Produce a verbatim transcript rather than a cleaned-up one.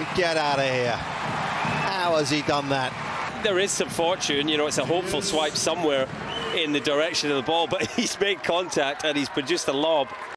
get out of here. How has he done that? There is some fortune, you know, it's a hopeful swipe somewhere in the direction of the ball, but he's made contact and he's produced a lob.